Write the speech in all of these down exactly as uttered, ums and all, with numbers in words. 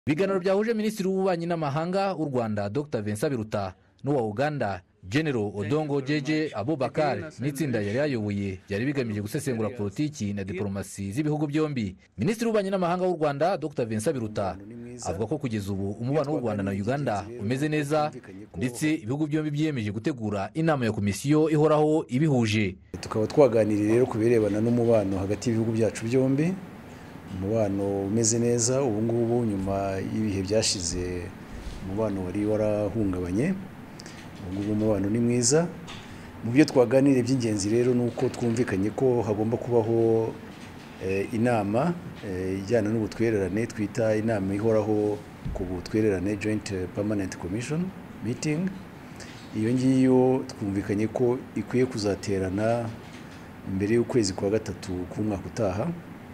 Ibiganiro byahuje Minisitiri w'Ububanyi n'Amahanga w'u Rwanda Doctor Vincent Biruta n'uwa Uganda General Odongo Jeje Abubakar n'itsinda yari yayoboye byari bigamije gusesengura politiki na diplomasi z'ibihugu byombi. Minisitiri w'Ububanyi n'Amahanga w'u Rwanda Doctor Vincent Biruta avuga ko kugeza ubu umubano w'u Rwanda na Uganda umeze neza ndetse ibihugu byombi byiyemeje gutegura inama ya komisiyo ihoraho ibihuje. Tukaba twaganiriye rero kubirebana n'umubano hagati y'ibihugu byacu byombi. Umubano umeze neza ubu ngubu nyuma y'ibihe byashize umubano wari warahungabanye. Ubu ngubu umubano ni mwiza. Mu byo twaganiriye by'ingenzi rero nuko twumvikanye ko hagomba kubaho eh, inama eh, ijyana n'ubutwererane twita inama ihoraho ku butwererane Joint Permanent Commission meeting. Iyo ngiyo twumvikanye ko ikwiye kuzaterana imbere y'ukwezi kwa gatatu k'umwaka utaha.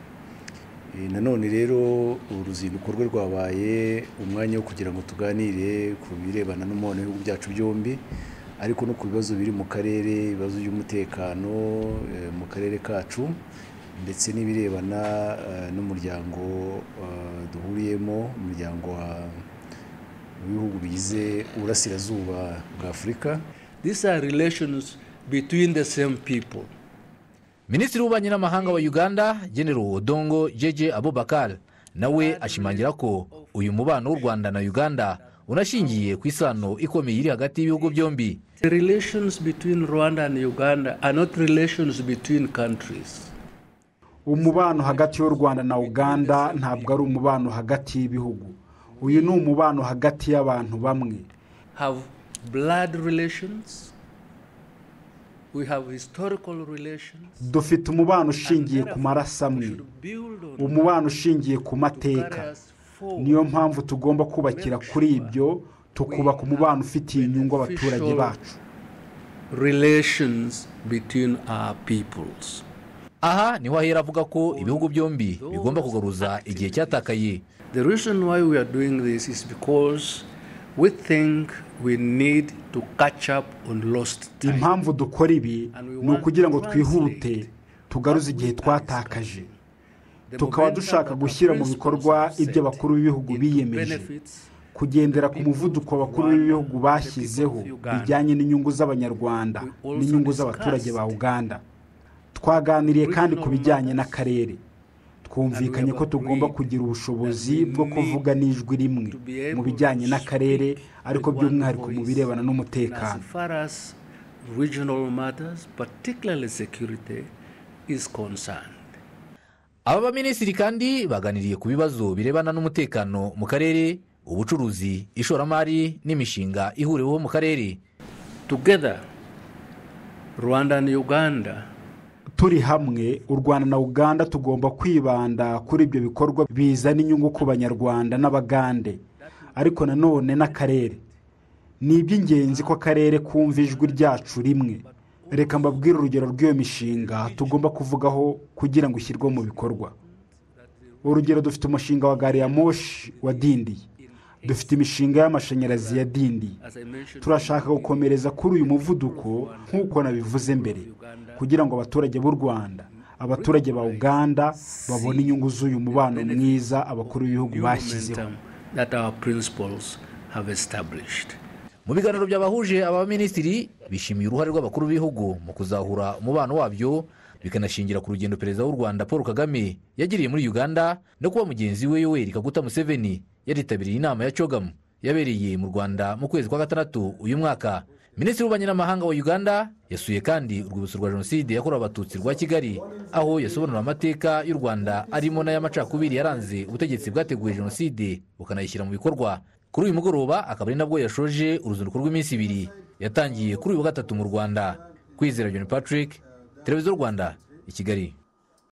Nanone rero uruzinduko rwe rwabaye umwanya wo kugira ngo tuganire ku birebana n'umubano w'ibihugu byacu byombi ariko no ku bibazo biri mu karere, ibibazo by'umutekano mu karere kacu ndetse n'ibirebana n'umuryango duhuriyemo, umuryango w'ibihugu bigize uburasirazuba bwa Afurika. These are relations between the same people. Minisitiri w'Ububanyi n'Amahanga wa Uganda General Odongo Jeje Abubakar nawe ashimangira ko uyu mubano w'u Rwanda na Uganda unashingiye ku isano ikomeye iri hagati y'ibihugu byombi. The relations between Rwanda and Uganda are not relations between countries. Umubano hagati y'u Rwanda na Uganda ntabwo ari umubano hagati y'ibihugu. Uyu ni umubano hagati y'abantu bamwe. Have blood relations. We have historical relations. Dufite umubano ushingiye ku maraso amwe, umubano ushingiye ku mateka. Niyo mpamvu tugomba kubakira kuri ibyo, tukubaka umubano ufitiye inyungu abaturage bacu. Relations between our peoples. Aha niho ahera avuga ko ibihugu byombi bigomba kugaruza igihe cyatakaye. The reason why we are doing this is because we think we need to catch up on lost time. Impamvu dukora ibi ni ukugira ngo twihute tugaruze igihe twatakaje. Tukaba dushaka gushyira mu bikorwa ibyo abakuru b'ibihugu biyemeje, kugendera ku muvuduko abakuru b'ibihugu bashyizeho bijyanye n'inyungu z'abanyarwanda n'inyungu z'abaturage ba Uganda. Twaganiriye kandi ku bijyanye n'akarere. Twumvikanye ko tugomba kugira ubushobozi bwo kuvuga n'ijwi rimwe mu bijyanye n'akarere ariko by'umwihariko mu birebana n'umutekano. Regional matters, particularly security, is concerned. Aba baminisitiri kandi baganiriye ku bibazo birebana n'umutekano mu karere, ubucuruzi, ishoramari n'imishinga ihuriweho mu karere. Together, Rwanda and Uganda turi hamwe, u Rwanda na Uganda tugomba kwibanda kuri ibyo bikorwa bizana inyungu ku banyarwanda n'abagande ariko nanone n'akarere. Ni iby'ingenzi ko akarere kumva ijwi ryacu rimwe. Reka mbabwire urugero rw'iyo mishinga tugomba kuvugaho kugira ngo ishyirwe mu bikorwa. Urugero, dufite umushinga wa gari ya moshi wadindiye, dufite imishinga y'amashanyarazi yadindiye. Turashaka gukomereza kuri uyu muvuduko nk'uko nabivuze mbere kugira ngo abaturage b'u Rwanda, abaturage ba Uganda babone inyungu z'uyu mubano mwiza abakuru b'ibihugu bashyizeho. Mu biganiro byabahuje aba minisitiri bishimiye uruhare rw'abakuru b'ibihugu mu kuzahura umubano wabyo, bikanashingira ku rugendo perezida w'u Rwanda Paul Kagame yagiriye muri Uganda no kuba mugenzi we Yoweri Kaguta Museveni yaritabiriye inama ya Cogamu yabereye mu Rwanda mu kwezi kwa gatandatu uyu mwaka. Minisitiri w'Ububanyi n'Amahanga wa Uganda yasuye kandi urwibutso rwa Jenoside yakorewe Abatutsi rwa Kigali, aho yasobanura amateka y'u Rwanda arimo n'ay'amacakubiri yaranze ubutegetsi bwateguye Jenoside bukanayishyira mu bikorwa. Kuri uyu mugoroba akaba ari nabwo yashoje uruzinduko rw'iminsi ibiri yatangiye kuri uyu wa gatatu mu Rwanda. Kwizera John Patrick, Televiziyo Rwanda, i Kigali.